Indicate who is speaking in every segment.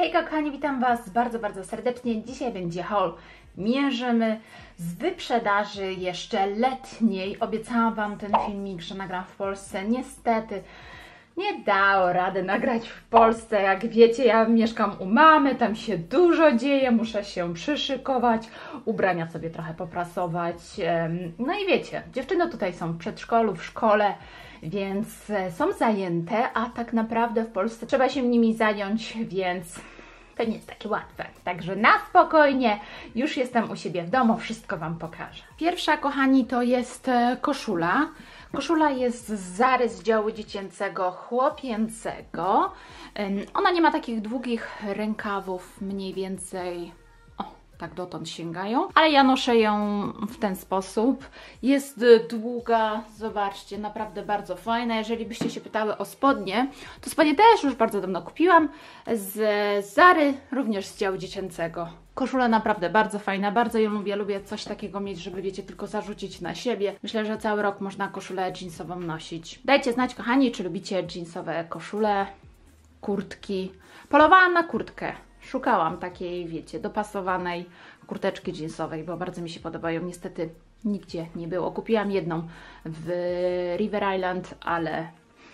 Speaker 1: Hejka kochani, witam Was bardzo serdecznie. Dzisiaj będzie haul. Mierzymy z wyprzedaży jeszcze letniej. Obiecałam Wam ten filmik, że nagram w Polsce. Niestety nie dało rady nagrać w Polsce. Jak wiecie, ja mieszkam u mamy, tam się dużo dzieje, muszę się przyszykować, ubrania sobie trochę poprasować. No i wiecie, dziewczyny tutaj są w przedszkolu, w szkole, więc są zajęte, a tak naprawdę w Polsce trzeba się nimi zająć, więc to nie jest takie łatwe. Także na spokojnie, już jestem u siebie w domu, wszystko Wam pokażę. Pierwsza, kochani, to jest koszula. Koszula jest z Zary, z działu dziecięcego, chłopięcego. Ona nie ma takich długich rękawów, mniej więcej tak dotąd sięgają, ale ja noszę ją w ten sposób. Jest długa, zobaczcie, naprawdę bardzo fajna. Jeżeli byście się pytały o spodnie, to spodnie też już bardzo dawno kupiłam z Zary, również z działu dziecięcego. Koszula naprawdę bardzo fajna, bardzo ją lubię, lubię coś takiego mieć, żeby wiecie, tylko zarzucić na siebie. Myślę, że cały rok można koszulę jeansową nosić. Dajcie znać, kochani, czy lubicie jeansowe koszule, kurtki. Polowałam na kurtkę. Szukałam takiej, wiecie, dopasowanej kurteczki jeansowej, bo bardzo mi się podobają. Niestety nigdzie nie było. Kupiłam jedną w River Island, ale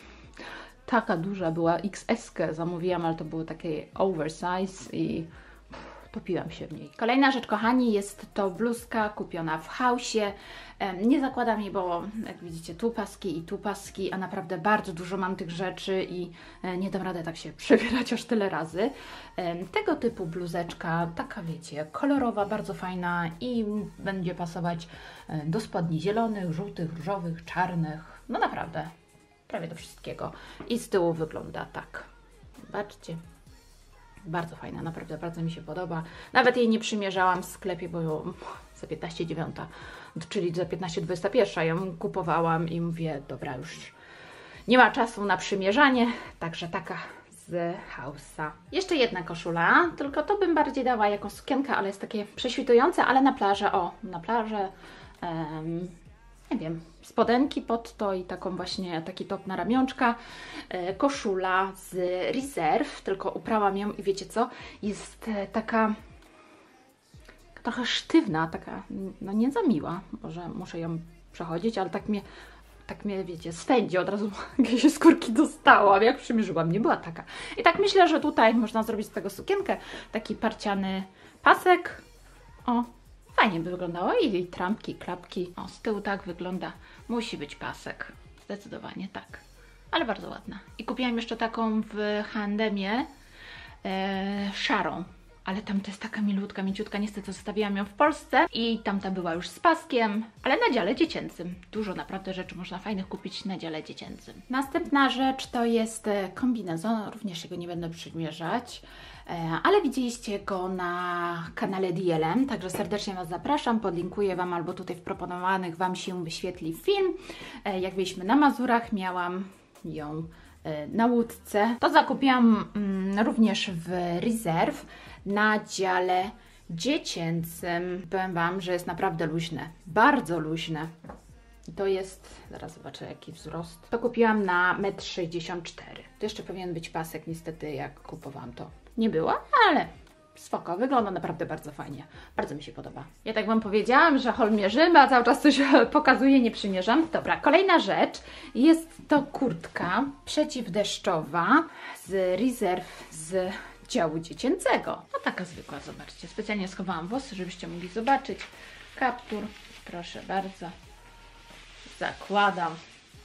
Speaker 1: taka duża była, XS-kę zamówiłam, ale to było takie oversize i topiłam się w niej. Kolejna rzecz, kochani, jest to bluzka kupiona w Hausie. Nie zakładam jej, bo jak widzicie, tu paski i tu paski, a naprawdę bardzo dużo mam tych rzeczy i nie dam rady tak się przebierać aż tyle razy. Tego typu bluzeczka, taka wiecie, kolorowa, bardzo fajna i będzie pasować do spodni zielonych, żółtych, różowych, czarnych, no naprawdę, prawie do wszystkiego. I z tyłu wygląda tak. Zobaczcie. Bardzo fajna, naprawdę bardzo mi się podoba. Nawet jej nie przymierzałam w sklepie, bo za 15,9, czyli za 15,21 ją kupowałam i mówię, dobra, już nie ma czasu na przymierzanie, także taka z Hausa. Jeszcze jedna koszula, tylko to bym bardziej dała jako sukienkę, ale jest takie prześwitujące, ale na plażę, na plażę, nie wiem, spodenki pod to i taką właśnie, taki top na ramionczka, koszula z Reserve, tylko uprałam ją i wiecie co, jest taka trochę sztywna, taka, no nie za miła, może muszę ją przechodzić, ale tak mnie wiecie, swędzi, od razu jakieś skórki dostałam, jak przymierzyłam, nie była taka. I tak myślę, że tutaj można zrobić z tego sukienkę, taki parciany pasek, fajnie by wyglądało i trampki, klapki. Z tyłu tak wygląda. Musi być pasek. Zdecydowanie tak. Ale bardzo ładna. I kupiłam jeszcze taką w H&M-ie szarą. Ale tamta jest taka milutka, mięciutka. Niestety zostawiłam ją w Polsce i tamta była już z paskiem, ale na dziale dziecięcym. Dużo naprawdę rzeczy można fajnych kupić na dziale dziecięcym. Następna rzecz to jest kombinezon. Również go nie będę przymierzać, ale widzieliście go na kanale DLM, także serdecznie Was zapraszam. Podlinkuję Wam albo tutaj w proponowanych Wam się wyświetli film. Jak byliśmy na Mazurach, miałam ją na łódce. To zakupiłam również w Reserve na dziale dziecięcym. Powiem Wam, że jest naprawdę luźne, bardzo luźne. I to jest, zaraz zobaczę jaki wzrost. To kupiłam na 1,64 m. To jeszcze powinien być pasek, niestety jak kupowałam to nie było, ale spoko, wygląda naprawdę bardzo fajnie. Bardzo mi się podoba. Ja tak Wam powiedziałam, że haul mierzymy, a cały czas coś pokazuję, nie przymierzam. Dobra, kolejna rzecz jest to kurtka przeciwdeszczowa z Reserve z działu dziecięcego. No taka zwykła, zobaczcie. Specjalnie schowałam włosy, żebyście mogli zobaczyć. Kaptur, proszę bardzo. Zakładam.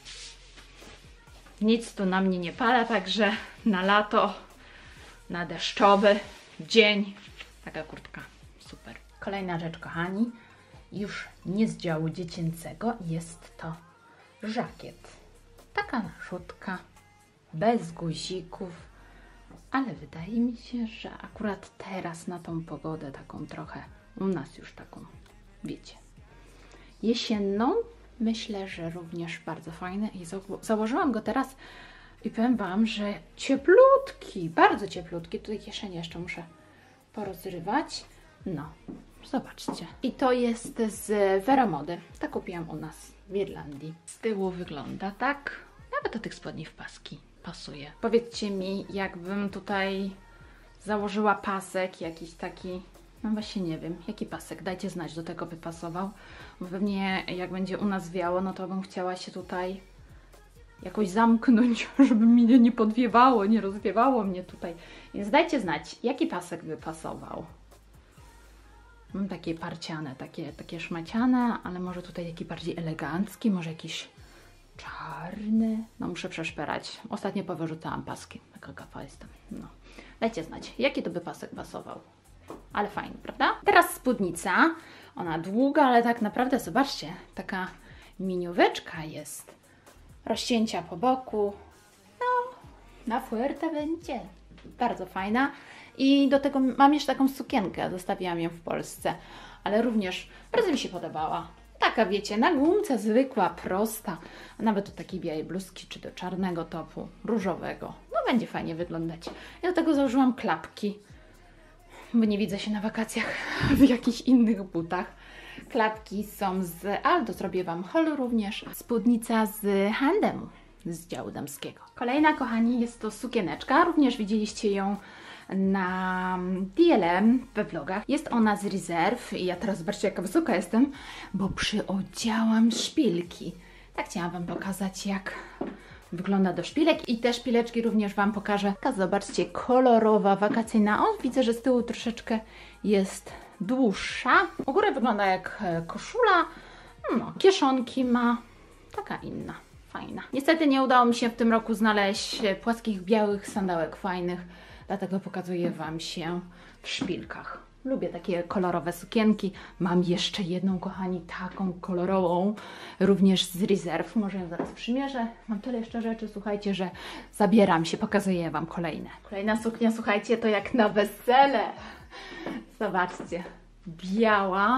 Speaker 1: Nic tu na mnie nie pada, także na lato, na deszczowy dzień taka kurtka super. Kolejna rzecz, kochani, już nie z działu dziecięcego, jest to żakiet. Taka naszutka, bez guzików, ale wydaje mi się, że akurat teraz na tą pogodę taką trochę, u nas już taką, wiecie, jesienną, myślę, że również bardzo fajny i założyłam go teraz i powiem Wam, że cieplutki, bardzo cieplutki. Tutaj kieszenie jeszcze muszę porozrywać. No, zobaczcie. I to jest z Vera Mody. Tak kupiłam u nas w Irlandii. Z tyłu wygląda tak. Nawet do tych spodni w paski pasuje. Powiedzcie mi, jakbym tutaj założyła pasek jakiś taki, no właśnie nie wiem, jaki pasek, dajcie znać, do tego by pasował, bo pewnie jak będzie u nas wiało, no to bym chciała się tutaj jakoś zamknąć, żeby mi nie podwiewało, nie rozwiewało mnie tutaj, więc dajcie znać, jaki pasek by pasował. Mam takie parciane, takie szmaciane, ale może tutaj taki bardziej elegancki, może jakiś czarny. No muszę przeszperać. Ostatnio powyrzucałam paski. Jaka gafa jestem. No. Dajcie znać, jaki to by pasek pasował. Ale fajnie, prawda? Teraz spódnica. Ona długa, ale tak naprawdę, zobaczcie, taka minióweczka jest. Rozcięcia po boku. No, na fuerte będzie. Bardzo fajna. I do tego mam jeszcze taką sukienkę, zostawiłam ją w Polsce, ale również bardzo mi się podobała. Taka, wiecie, na gumce, zwykła, prosta, a nawet do takiej białej bluzki, czy do czarnego topu, różowego. No będzie fajnie wyglądać. Ja do tego założyłam klapki, bo nie widzę się na wakacjach w jakichś innych butach. Klapki są z Aldo, zrobię Wam haul również. Spódnica z H&M, z działu damskiego. Kolejna, kochani, jest to sukieneczka, również widzieliście ją na DLM we vlogach. Jest ona z Reserve i ja teraz zobaczcie, jaka wysoka jestem, bo przyodziałam szpilki. Tak chciałam Wam pokazać, jak wygląda do szpilek i te szpileczki również Wam pokażę. Taka, zobaczcie, kolorowa, wakacyjna. O, widzę, że z tyłu troszeczkę jest dłuższa. U góry wygląda jak koszula, no, kieszonki ma, taka inna, fajna. Niestety nie udało mi się w tym roku znaleźć płaskich, białych sandałek fajnych, dlatego pokazuję Wam się w szpilkach. Lubię takie kolorowe sukienki. Mam jeszcze jedną, kochani, taką kolorową, również z Reserve. Może ją zaraz przymierzę. Mam tyle jeszcze rzeczy, słuchajcie, że zabieram się, pokazuję Wam kolejne. Kolejna suknia, słuchajcie, to jak na wesele. Zobaczcie, biała,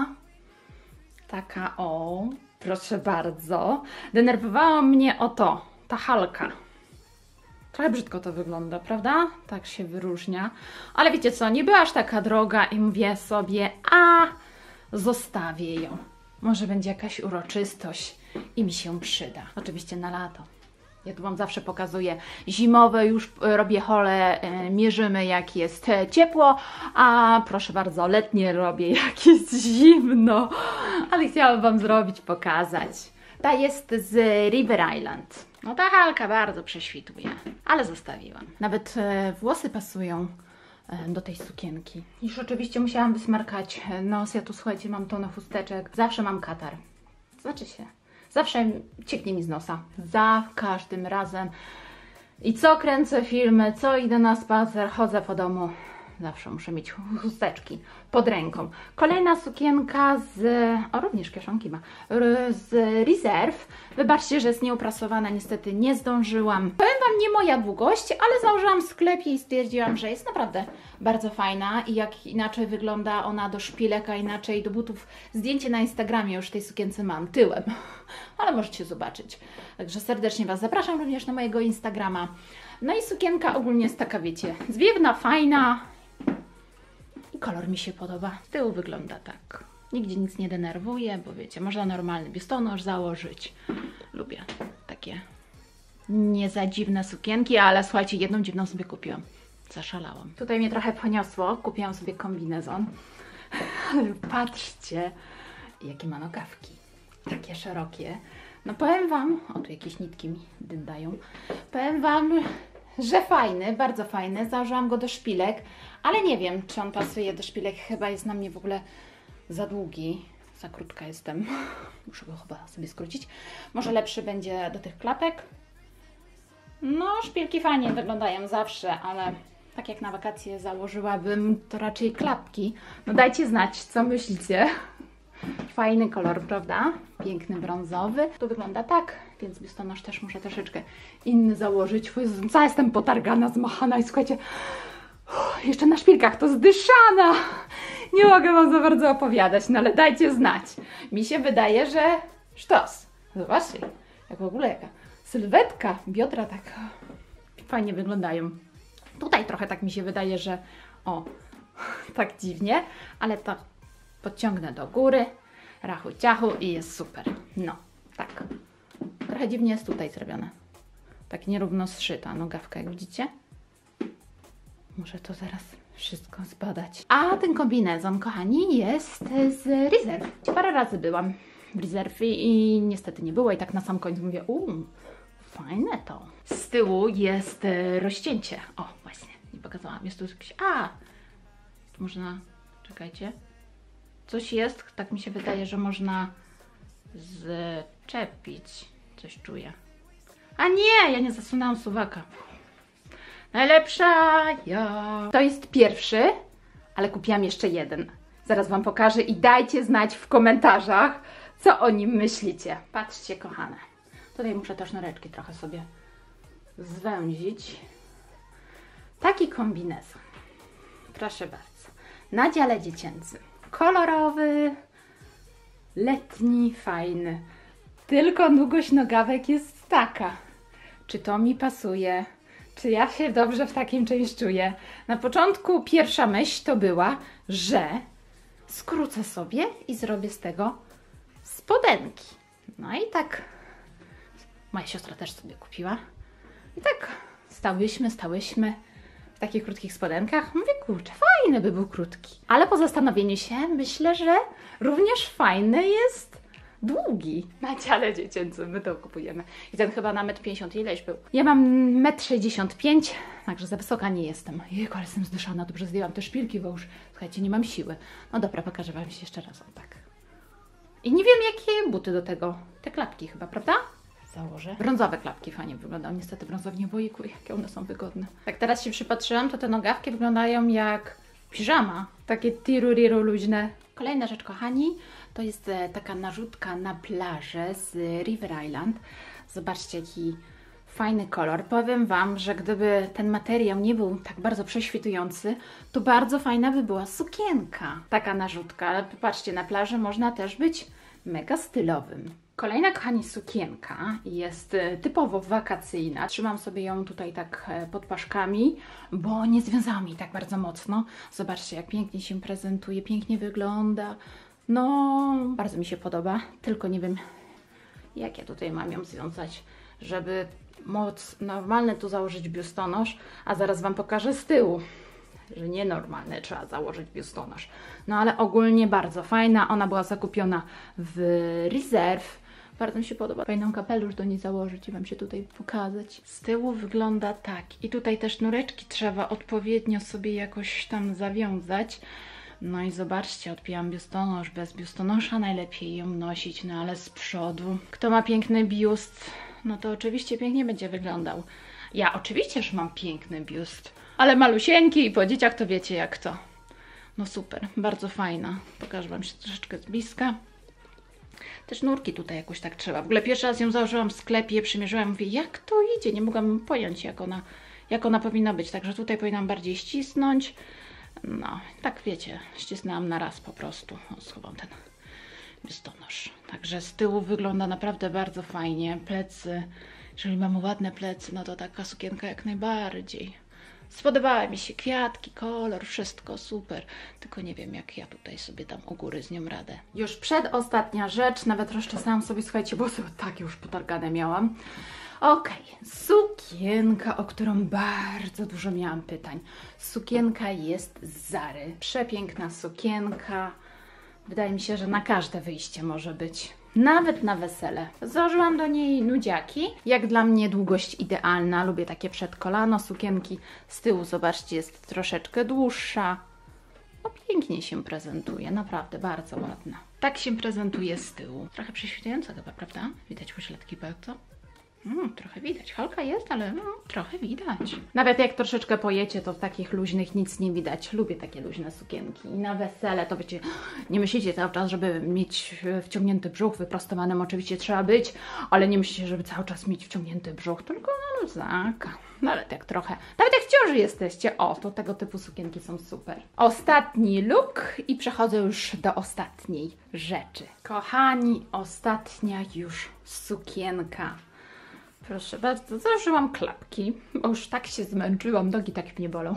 Speaker 1: taka o, proszę bardzo. Denerwowała mnie o to, ta halka. Trochę brzydko to wygląda, prawda? Tak się wyróżnia. Ale wiecie co, nie była aż taka droga i mówię sobie, a zostawię ją. Może będzie jakaś uroczystość i mi się przyda. Oczywiście na lato. Ja tu Wam zawsze pokazuję zimowe, już robię hole, mierzymy jak jest ciepło, a proszę bardzo, letnie robię jak jest zimno. Ale chciałam Wam zrobić, pokazać. Ta jest z River Island. No ta halka bardzo prześwituje, ale zostawiłam. Nawet włosy pasują do tej sukienki. Już oczywiście musiałam wysmarkać nos. Ja tu, słuchajcie, mam tonę chusteczek. Zawsze mam katar. Znaczy się, zawsze cieknie mi z nosa. Za każdym razem. I co kręcę filmy, co idę na spacer, chodzę po domu. Zawsze muszę mieć chusteczki pod ręką. Kolejna sukienka z... O, również kieszonki ma. Z Reserve. Wybaczcie, że jest nieuprasowana. Niestety nie zdążyłam. Powiem Wam, nie moja długość, ale założyłam w sklepie i stwierdziłam, że jest naprawdę bardzo fajna. I jak inaczej wygląda ona do szpilek, a inaczej do butów. Zdjęcie na Instagramie już tej sukience mam tyłem. Ale możecie zobaczyć. Także serdecznie Was zapraszam również na mojego Instagrama. No i sukienka ogólnie jest taka, wiecie, zwiewna, fajna. I kolor mi się podoba. Z tyłu wygląda tak. Nigdzie nic nie denerwuje, bo wiecie, można normalny biustonosz założyć. Lubię takie nie za dziwne sukienki, ale słuchajcie, jedną dziwną sobie kupiłam. Zaszalałam. Tutaj mnie trochę poniosło. Kupiłam sobie kombinezon. Ale patrzcie, jakie ma nogawki. Takie szerokie. No powiem Wam, o tu jakieś nitki mi dyndają. Powiem Wam, że fajny, bardzo fajny. Założyłam go do szpilek, ale nie wiem, czy on pasuje do szpilek. Chyba jest na mnie w ogóle za długi. Za krótka jestem. Muszę go chyba sobie skrócić. Może lepszy będzie do tych klapek. No, szpilki fajnie wyglądają zawsze, ale tak jak na wakacje założyłabym, to raczej klapki. No dajcie znać, co myślicie. Fajny kolor, prawda? Piękny brązowy. Tu wygląda tak, więc biustonosz też muszę troszeczkę inny założyć. Cała jestem potargana, zmachana i słuchajcie, jeszcze na szpilkach to zdyszana. Nie mogę Wam za bardzo opowiadać, no ale dajcie znać. Mi się wydaje, że sztos. Zobaczcie, jak w ogóle jaka sylwetka, biodra tak fajnie wyglądają. Tutaj trochę tak mi się wydaje, że o, tak dziwnie, ale to podciągnę do góry, rachu ciachu i jest super. No, tak. Trochę dziwnie jest tutaj zrobione. Tak nierówno zszyta nogawka, jak widzicie. Muszę to zaraz wszystko zbadać. A ten kombinezon, kochani, jest z Reserve. Parę razy byłam w Reserve i niestety nie było i tak na sam koniec mówię, fajne to. Z tyłu jest rozcięcie. O, właśnie, nie pokazałam. Jest tu jakiś... można... Czekajcie. Coś jest, tak mi się wydaje, że można zczepić. Coś czuję. A nie, ja nie zasunęłam suwaka. Najlepsza ja. To jest pierwszy, ale kupiłam jeszcze jeden. Zaraz Wam pokażę i dajcie znać w komentarzach, co o nim myślicie. Patrzcie, kochane. Tutaj muszę też sznureczki trochę sobie zwęzić. Taki kombinezon. Proszę bardzo. Na dziale dziecięcym. Kolorowy, letni, fajny. Tylko długość nogawek jest taka. Czy to mi pasuje? Czy ja się dobrze w takim czymś czuję? Na początku pierwsza myśl to była, że skrócę sobie i zrobię z tego spodenki. No i tak moja siostra też sobie kupiła. I tak stałyśmy w takich krótkich spodenkach. Mówię, kurczę, fajny by był krótki. Ale po zastanowieniu się myślę, że również fajny jest długi. Na dziale dziecięcym my to kupujemy. I ten chyba na 1,50 m ileś był. Ja mam 1,65 m, także za wysoka nie jestem. Jejku, ale jestem zdyszana, dobrze zdjęłam te szpilki, bo już, słuchajcie, nie mam siły. No dobra, pokażę Wam się jeszcze raz, o tak. I nie wiem, jakie buty do tego. Te klapki chyba, prawda? Założę. Brązowe klapki fajnie wyglądają. Niestety brązowi nie boiku, jakie one są wygodne. Jak teraz się przypatrzyłam, to te nogawki wyglądają jak piżama. Takie tiruriru luźne. Kolejna rzecz, kochani, to jest taka narzutka na plażę z River Island. Zobaczcie, jaki fajny kolor. Powiem Wam, że gdyby ten materiał nie był tak bardzo prześwitujący, to bardzo fajna by była sukienka. Taka narzutka, ale popatrzcie, na plaży można też być mega stylowym. Kolejna, kochani, sukienka jest typowo wakacyjna. Trzymam sobie ją tutaj tak pod paszkami, bo nie związałam jej tak bardzo mocno. Zobaczcie, jak pięknie się prezentuje, pięknie wygląda. No, bardzo mi się podoba, tylko nie wiem, jak ja tutaj mam ją związać, żeby normalny tu założyć biustonosz, a zaraz Wam pokażę z tyłu, że nienormalne trzeba założyć biustonosz. No ale ogólnie bardzo fajna, ona była zakupiona w Reserve. Bardzo mi się podoba. Fajną kapelusz do niej założyć i Wam się tutaj pokazać. Z tyłu wygląda tak. I tutaj te sznureczki trzeba odpowiednio sobie jakoś tam zawiązać. No i zobaczcie, odpiłam biustonosz. Bez biustonosza najlepiej ją nosić, no ale z przodu. Kto ma piękny biust, no to oczywiście pięknie będzie wyglądał. Ja oczywiście, że mam piękny biust, ale malusieńki i po dzieciach to wiecie jak to. No super, bardzo fajna. Pokażę Wam się troszeczkę z bliska. Te sznurki tutaj jakoś tak trzeba. W ogóle pierwszy raz ją założyłam w sklepie, przymierzyłam, mówię, jak to idzie? Nie mogłam pojąć, jak ona powinna być. Także tutaj powinnam bardziej ścisnąć. No, tak wiecie, ścisnęłam na raz po prostu. O, schowam ten biustonosz. Także z tyłu wygląda naprawdę bardzo fajnie. Plecy, jeżeli mamy ładne plecy, no to taka sukienka jak najbardziej. Spodobały mi się kwiatki, kolor, wszystko super. Tylko nie wiem, jak ja tutaj sobie dam u góry z nią radę. Już przedostatnia rzecz, nawet rozczesałam sobie, słuchajcie, bo sobie tak już potargane miałam. Okej, sukienka, o którą bardzo dużo miałam pytań. Sukienka jest z Zary. Przepiękna sukienka. Wydaje mi się, że na każde wyjście może być. Nawet na wesele. Założyłam do niej nudziaki. Jak dla mnie długość idealna. Lubię takie przed kolano sukienki. Z tyłu, zobaczcie, jest troszeczkę dłuższa. No pięknie się prezentuje. Naprawdę bardzo ładna. Tak się prezentuje z tyłu. Trochę prześwitująca chyba, prawda? Widać pośladki bardzo. Trochę widać. Halka jest, ale trochę widać. Nawet jak troszeczkę pojecie, to w takich luźnych nic nie widać. Lubię takie luźne sukienki. I na wesele to wiecie, nie myślicie cały czas, żeby mieć wciągnięty brzuch. Wyprostowanym oczywiście trzeba być, ale nie myślicie, żeby cały czas mieć wciągnięty brzuch, tylko na luzaka. Nawet jak trochę, nawet jak w ciąży jesteście, o, to tego typu sukienki są super. Ostatni look i przechodzę już do ostatniej rzeczy. Kochani, ostatnia już sukienka. Proszę bardzo, założyłam klapki, bo już tak się zmęczyłam, nogi tak mnie bolą.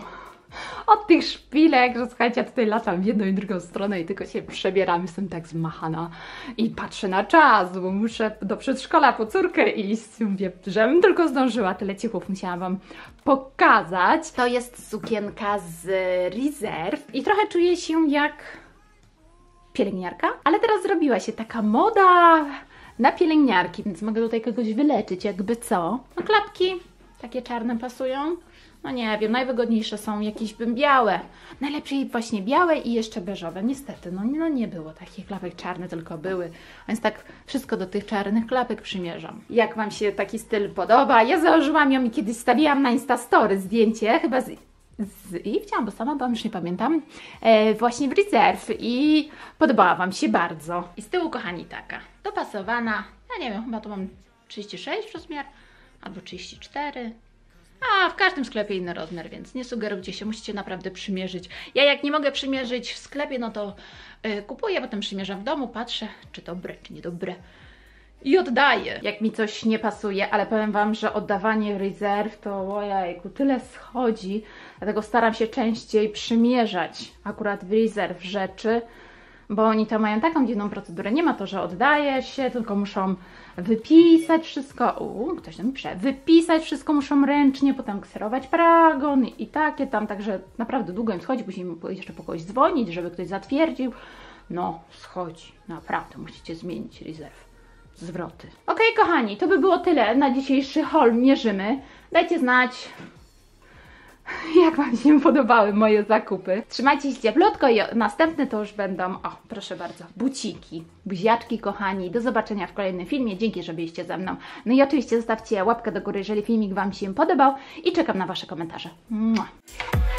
Speaker 1: od tych szpilek, że słuchajcie, ja tutaj latam w jedną i drugą stronę i tylko się przebieram, jestem tak zmachana i patrzę na czas, bo muszę do przedszkola po córkę iść. Mówię, żebym tylko zdążyła, tyle ciuchów musiałam Wam pokazać. To jest sukienka z Reserve i trochę czuję się jak pielęgniarka, ale teraz zrobiła się taka moda na pielęgniarki, więc mogę tutaj kogoś wyleczyć, jakby co. No klapki takie czarne pasują. No nie wiem, najwygodniejsze są jakieś białe. Najlepiej właśnie białe i jeszcze beżowe. Niestety, no nie było takich klapek czarnych, tylko były. Więc tak wszystko do tych czarnych klapek przymierzam. Jak Wam się taki styl podoba? Ja założyłam ją i kiedyś stawiłam na Instastory zdjęcie, chyba i chciałam, bo sama byłam, już nie pamiętam, właśnie w Reserve i podobała Wam się bardzo. I z tyłu, kochani, taka dopasowana, ja nie wiem, chyba to mam 36 rozmiar, albo 34. A w każdym sklepie inny rozmiar, więc nie sugerujcie się, musicie naprawdę przymierzyć. Ja jak nie mogę przymierzyć w sklepie, no to kupuję, potem przymierzam w domu, patrzę, czy dobre, czy niedobre i oddaję, jak mi coś nie pasuje, ale powiem Wam, że oddawanie Reserve to ojejku, tyle schodzi, dlatego staram się częściej przymierzać akurat w Reserve rzeczy, bo oni tam mają taką dziwną procedurę. Nie ma to, że oddaje się, tylko muszą wypisać wszystko. Ktoś tam pisze. Wypisać wszystko muszą ręcznie, potem kserować paragon i takie tam. Także naprawdę długo im schodzi. Musimy jeszcze po kogoś dzwonić, żeby ktoś zatwierdził. No, schodzi. Naprawdę musicie zmienić Reserve. Zwroty. Ok, kochani, to by było tyle na dzisiejszy haul. Mierzymy. Dajcie znać, jak Wam się podobały moje zakupy. Trzymajcie się cieplutko i następne to już będą, o proszę bardzo, buciki, buziaczki kochani. Do zobaczenia w kolejnym filmie. Dzięki, że byliście ze mną. No i oczywiście zostawcie łapkę do góry, jeżeli filmik Wam się podobał i czekam na Wasze komentarze. Mua.